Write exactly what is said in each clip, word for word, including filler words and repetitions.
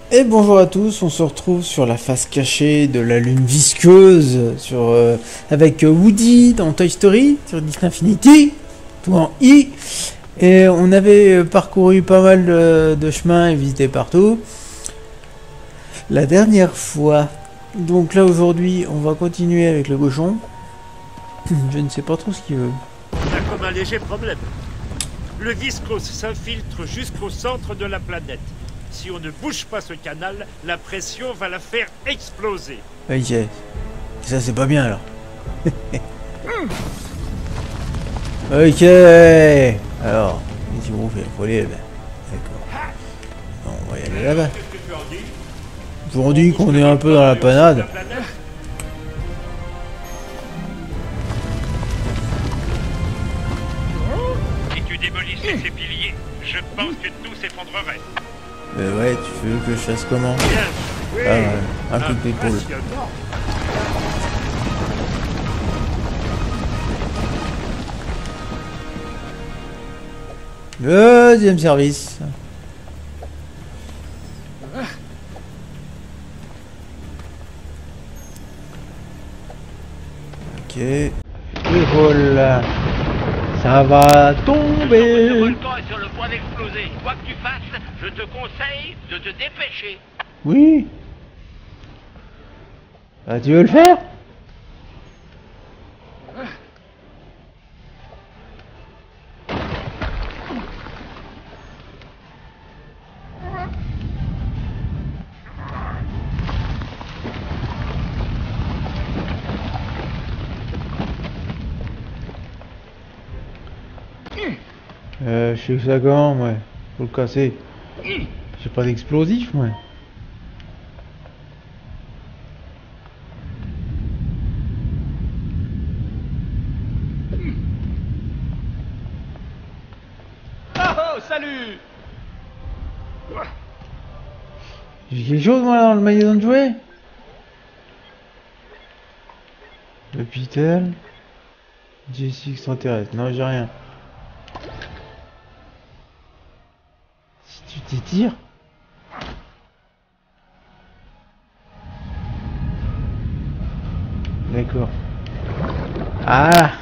Et bonjour à tous, on se retrouve sur la face cachée de la lune visqueuse sur, euh, avec Woody dans Toy Story, sur Disney Infinity, tout en I. Et on avait parcouru pas mal de, de chemins et visité partout. La dernière fois. Donc là aujourd'hui, on va continuer avec le cochon. Je ne sais pas trop ce qu'il veut. On a comme un léger problème. Le viscose s'infiltre jusqu'au centre de la planète. Si on ne bouge pas ce canal, la pression va la faire exploser. Ok. Ça c'est pas bien alors. Ok. Alors, qu'est-ce qu'on fait? Faut aller là-bas. D'accord. Non, on va y aller là-bas. Je vous dis qu'on est un peu dans la panade. Si tu démolissais ces piliers, je pense que tout s'effondrerait. Mais ouais, tu veux que je fasse comment? Ah ouais, un coup d'épaule. Deuxième service. Ok. Et voilà. Ça va tomber. Le volcan est sur le point d'exploser. Quoi que tu fasses, je te conseille de te dépêcher. Oui. Ah, tu veux le faire? Euh, je sais que ça comment, ouais. Faut le casser. J'ai pas d'explosif, moi. Oh, salut! J'ai quelque chose, moi, dans le magasin de jouets? L'hôpital. Jessie extraterrestre. Non, j'ai rien. Si tu t'étires. D'accord. Ah.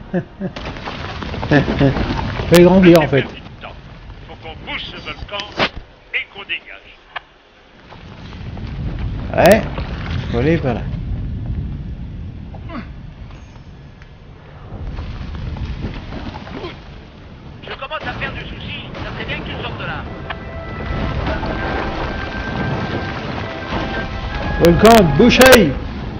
Fais grandir en fait. Faut qu'on bouge ce volcan et qu'on dégage. Ouais. Faut aller par là. Je commence à faire du souci. Ça serait bien que tu sortes de là. Volcan bouché.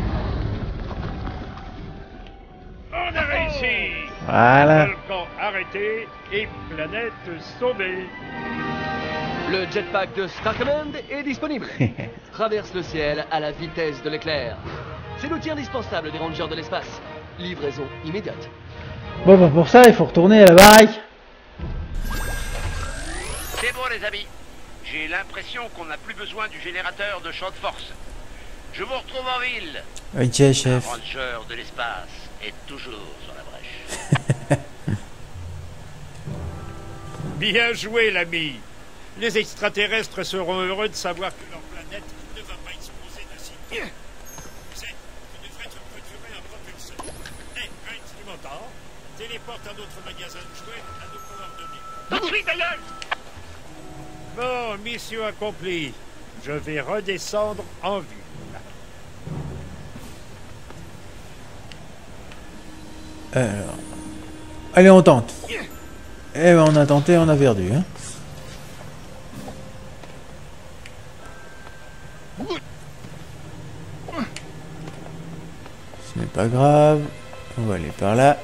On a réussi. Voilà. Volcan arrêté et planète sauvée. Le jetpack de Star Command est disponible. Traverse le ciel à la vitesse de l'éclair. C'est l'outil indispensable des rangers de l'espace. Livraison immédiate. Bon bah pour ça il faut retourner à la baraque. C'est bon, les amis. J'ai l'impression qu'on n'a plus besoin du générateur de champ de force. Je vous retrouve en ville. Ok Un chef. ranger de l'espace est toujours sur la brèche. Bien joué, l'ami. Les extraterrestres seront heureux de savoir que leur planète ne va pas exploser de si vite. Tu sais, tu devrais te procurer un propulseur. Hé, hey, tu m'entends? Téléporte à notre magasin de jouets à nos coordonnées. Tout de suite, d'ailleurs! Bon, mission accomplie. Je vais redescendre en ville. Alors. Allez on tente. Eh ben on a tenté, on a perdu hein. Ce n'est pas grave. On va aller par là.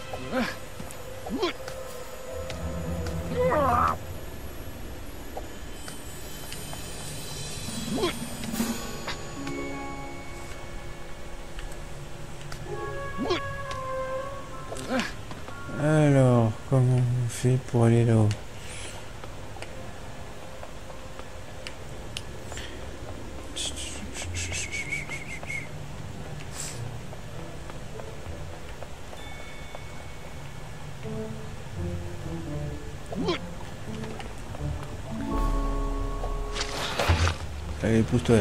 Alors, comment on fait pour aller là-haut? Allez, pousse-toi.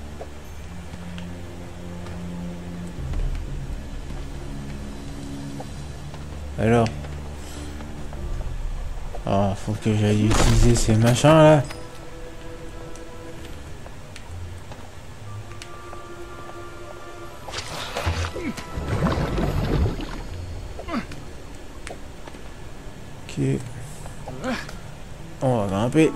Alors. Oh, faut que j'aille utiliser ces machins là. Ok. On va grimper.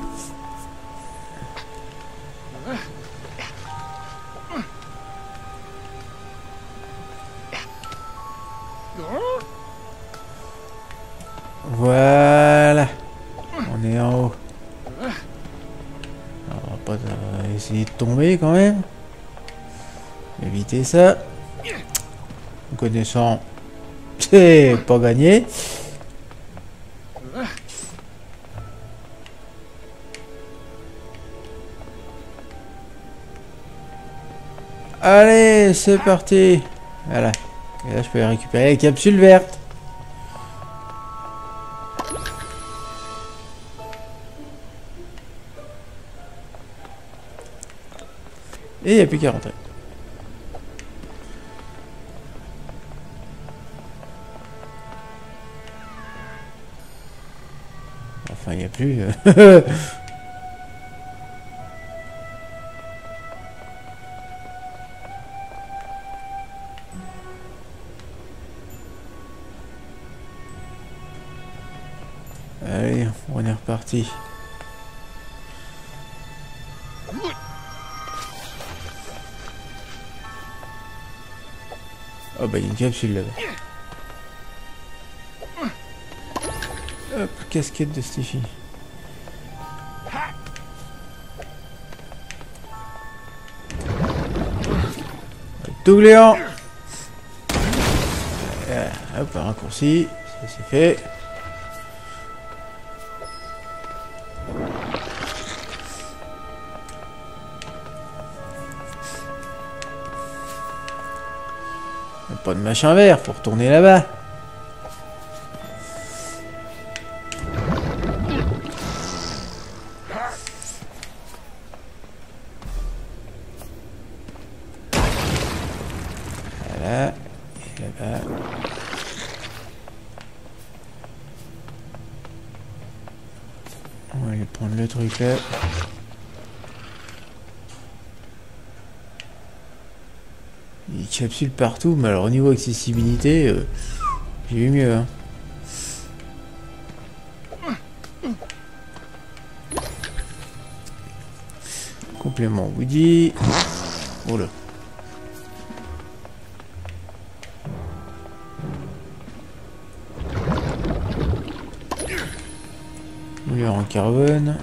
Voilà. On est en haut. Alors, on va pas euh, essayer de tomber quand même. Éviter ça. En connaissant, c'est pas gagné. Allez, c'est parti. Voilà. Et là, je peux récupérer les capsules vertes. Et il n'y a plus qu'à rentrer. Enfin, il n'y a plus. Allez, on est reparti. Oh bah il y a une capsule là-bas. Hop, casquette de Stiffy. Tout gléant. Hop, un raccourci, ça c'est fait. Pas de machin vert, faut retourner là-bas. Voilà, et là-bas. On va aller prendre le truc là. Il capsule partout, mais alors au niveau accessibilité, euh, j'ai eu mieux. Hein. Complément Woody. Oh là. Mouleur en carbone.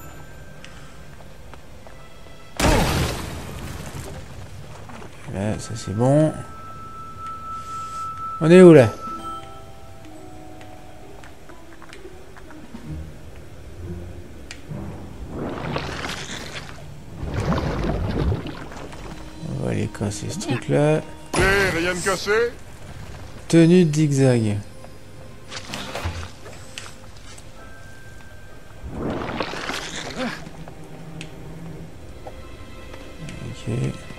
Là, ça c'est bon. On est où là? On va aller casser ce truc là. Hey, rien de cassé? Tenue de zigzag. Ok.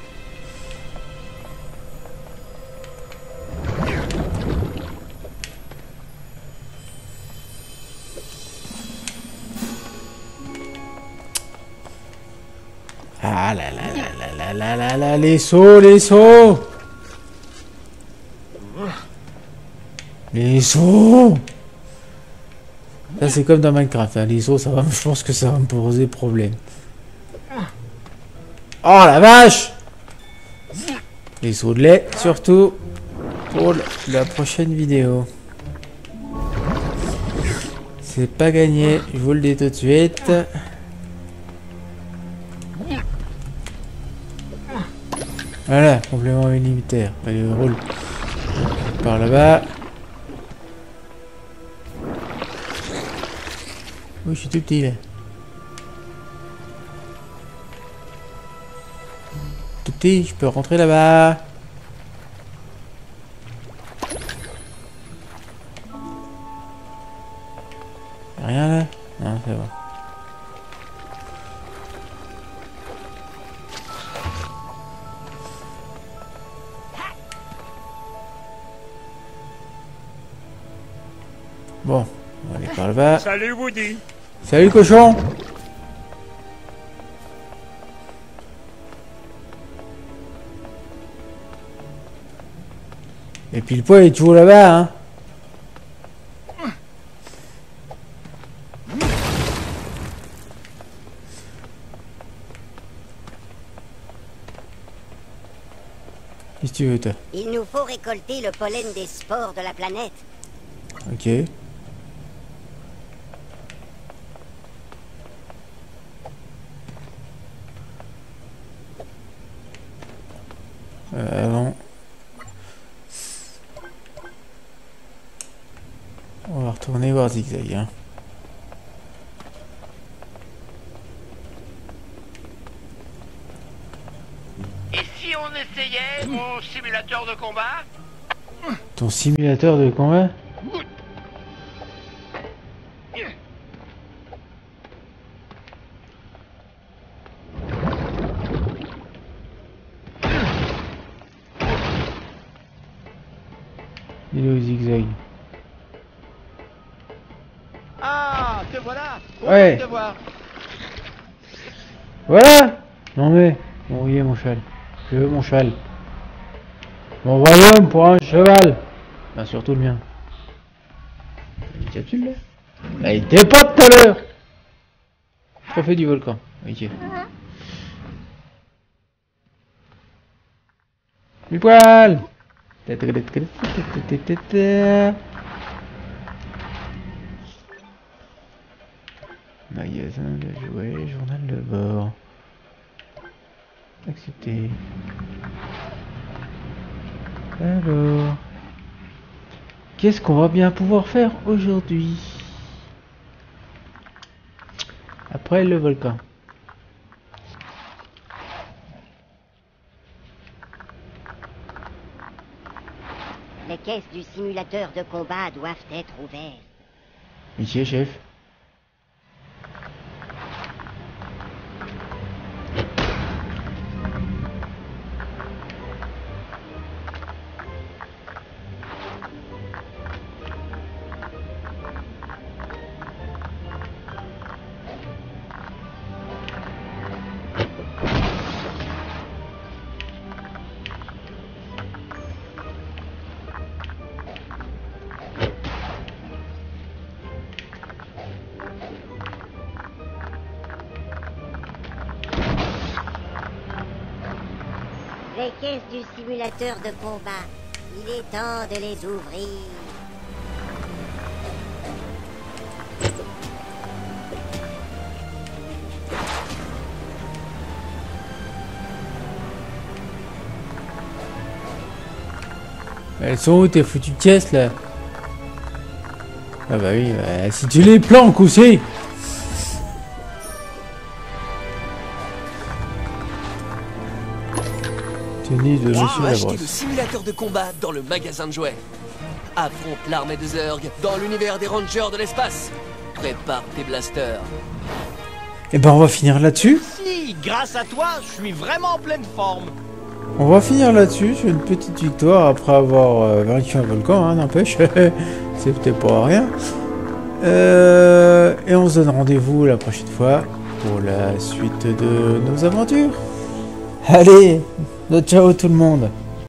Ah là là là là là là là là, les sauts, les sauts. Les sauts. Ça c'est comme dans Minecraft, hein. Les sauts, ça va, je pense que ça va me poser problème. Oh la vache. Les sauts de lait, surtout pour la prochaine vidéo. C'est pas gagné, je vous le dis tout de suite. Voilà, complément utilitaire. Allez, roule. Par là-bas. Oui, je suis tout petit là. Tout petit, je peux rentrer là-bas. Rien là? Non, c'est bon. Bon, on va aller par là-bas. Salut Woody. Salut cochon. Et puis le poids est toujours là-bas, hein. Qu'est-ce que tu veux, toi? Il nous faut récolter le pollen des spores de la planète. Ok. Euh, avant. On va retourner voir Zigzag, hein. Et si on essayait mon simulateur de combat? Ton simulateur de combat? Il est au Zigzag. Ah, te voilà. Ouais. Te voir. Voilà. Non mais, bon, oui, mon cheval. Je veux mon cheval. Mon royaume pour un cheval. Enfin, surtout le mien. Il tu là? Là, il était pas tout à l'heure. Trophée du volcan. Ok. Du poil. Magasin de jouets, journal de bord. Accepter. Alors, qu'est-ce qu'on va bien pouvoir faire aujourd'hui? Après le volcan. Les caisses du simulateur de combat doivent être ouvertes. Ici, chef. Les caisses du simulateur de combat. Il est temps de les ouvrir. Elles sont où tes foutues caisses là? Ah bah oui, bah, si tu les planques aussi. Tenue de Tu Monsieur peux acheter Labrosse. le simulateur de combat dans le magasin de jouets. Affronte l'armée de Zurg dans l'univers des Rangers de l'espace. Prépare tes blasters. Et ben on va finir là-dessus. Si, grâce à toi, je suis vraiment en pleine forme. On va finir là-dessus sur une petite victoire après avoir euh, vaincu un volcan, hein, n'empêche. C'est peut-être pas rien. Euh, et on se donne rendez-vous la prochaine fois pour la suite de nos aventures. Allez, ciao tout le monde.